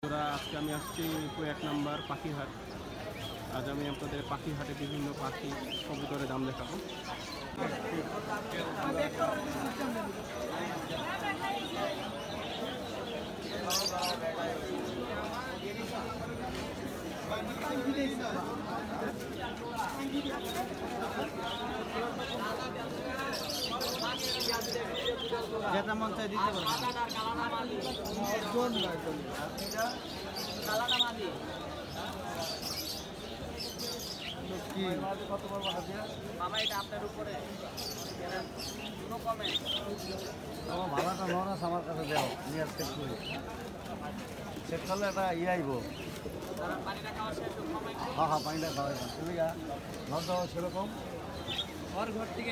আজকে আমি আসছি 1 নম্বর পাখিহাট। আজ আমি আপনাদের পাখিহাটে বিভিন্ন পাখি কবুতরের দাম দেখাবো। যেটা মন চাই দিতে পারবো। কত পারবো মামা? এটা আপনার উপরে কোনো কমে ভাড়াটা নরাস আমার কাছে দেও নিয়ে চেক করি। চেক করলে এটা ইয়ে আইব। হ্যাঁ হ্যাঁ, পানিটা খাওয়াই না তুমি ঘর দেওয়া সেরকম ঘর ঘর থেকে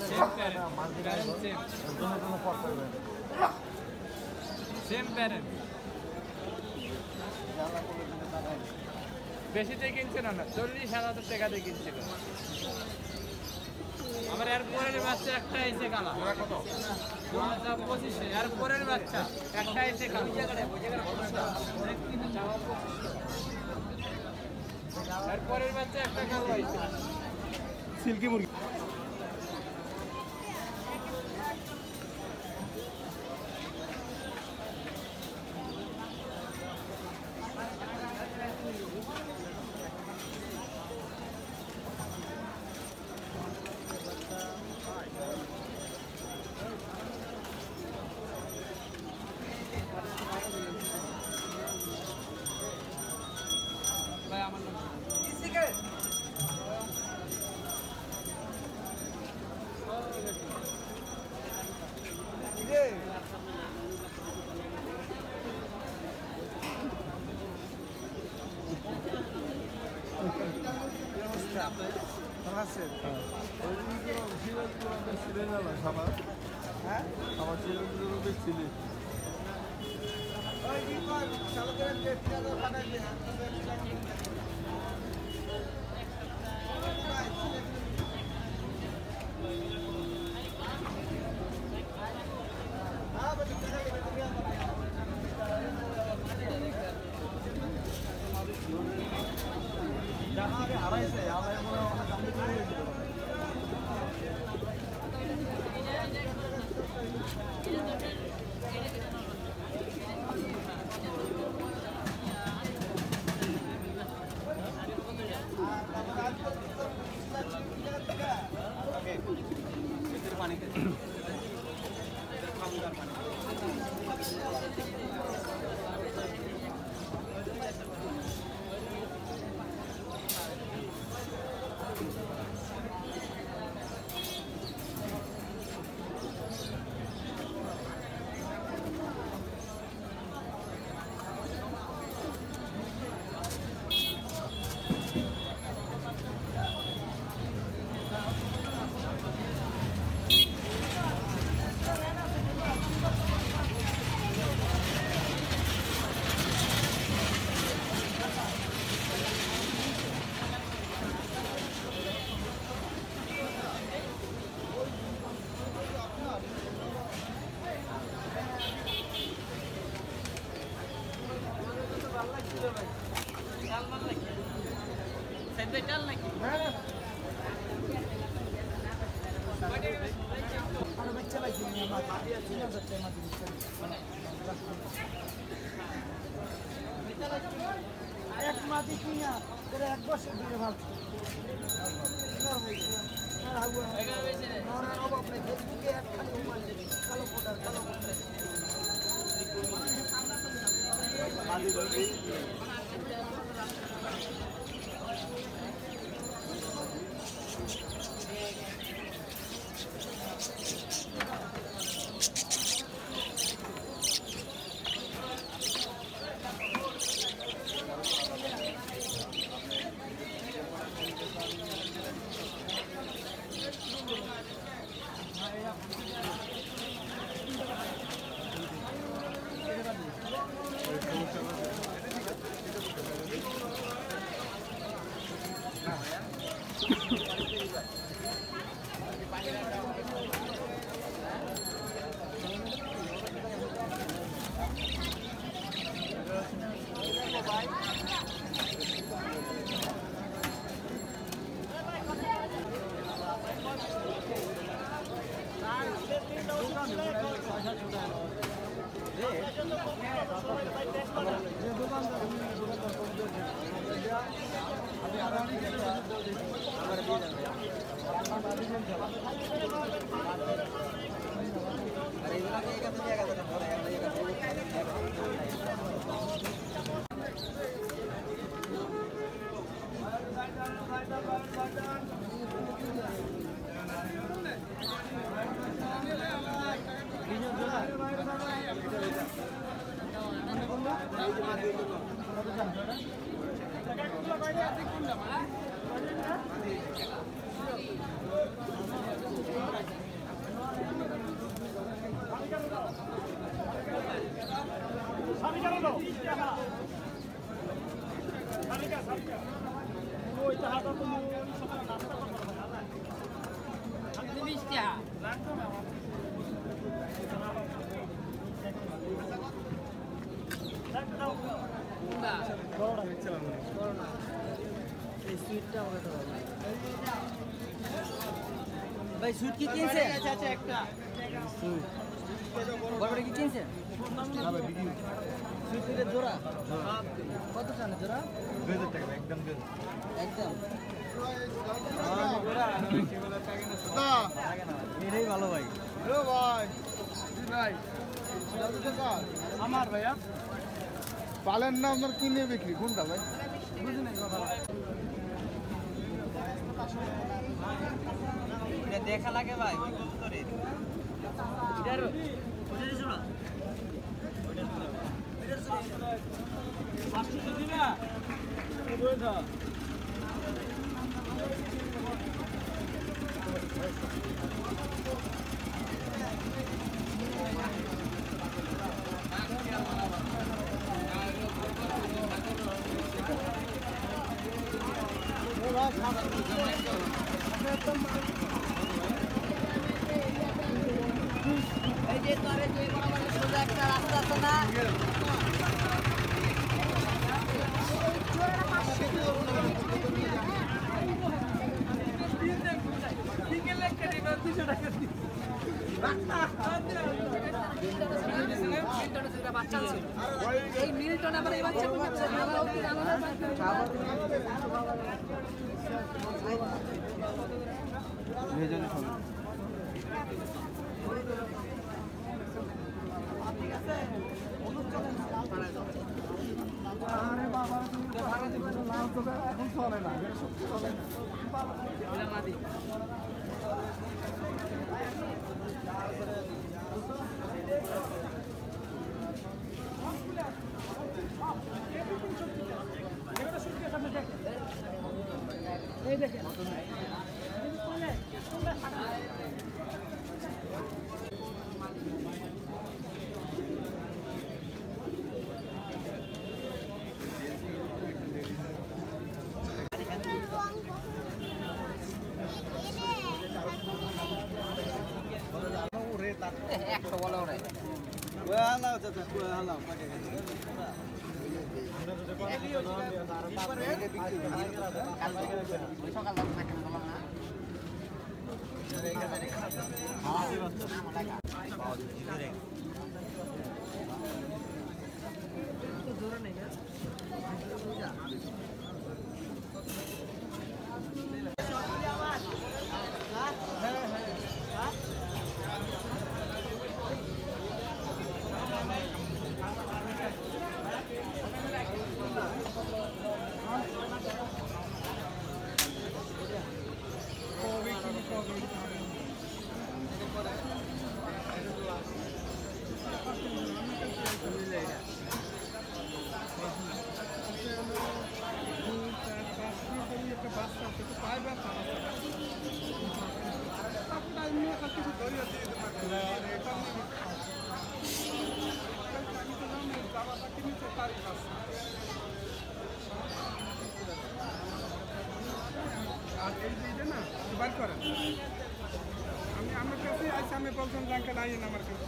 বেশিতে কিনছিল না, 40,000 টাকা দিয়ে কিনছিল। আমার এর পরের বাচ্চা একটা এসে কালা কত 2500, এর পরের বাচ্চা একটা এসে কালা এর পরের বাচ্চা একটা কালো হয়েছে সিল্কি মুরগি। এক মাটি কিনা করে 1 বছর ধরে ভাবছি ফেসবুকে এক খালি কালো ফোটার কালো ভাই সুইট কি কিনছে একটা বড় কি কিনছে সুইটের জোড়া কত টাকা জোড়া 2000 টাকা একদম একদম এটাই ভালো ভাই আমার ভাইয়া পালেন না আপনার কিনে বিক্রি কোনটা ভাই বুঝি নাই কথা দেখা লাগে ভাই এই যে তোরে যে বরাবর সোজা একটা রাস্তা আছে না এই মিল্টন আবার এই বাচ্চা এখন চলে না চলে না এই দেখেন একটা বলা ওরে হালাও চাচা হালাও সকাল থাকে না জোর নেই না আর এই যে এটা না বার করেন আমি আমার কাছে আইসা আমি বলতাম জাঙ্কেল আইন আমার কাছে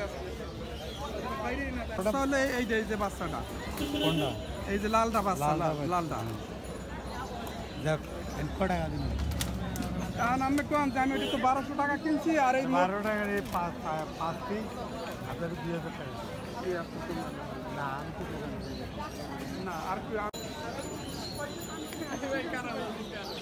তাহলে এই যে বাচ্চাটা কোনটা এই যে লালটা বাচ্চা লালটা দেখ কত টাকা দিন কারণ আমি কম যে আমি এটা তো 1200 টাকা কিনছি আর এই 12 টাকার এই 5 পিস আপনার 2000 টাকা না আমি কি না আর কি